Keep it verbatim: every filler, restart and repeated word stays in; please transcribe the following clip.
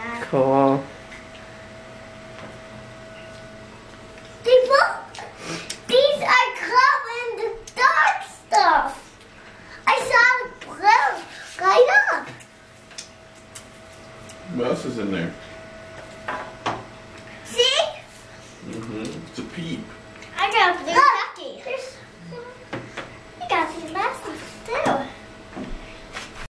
Dad. Cool. They both, these are covered in the dark stuff. I saw the blue light up. What else is in there?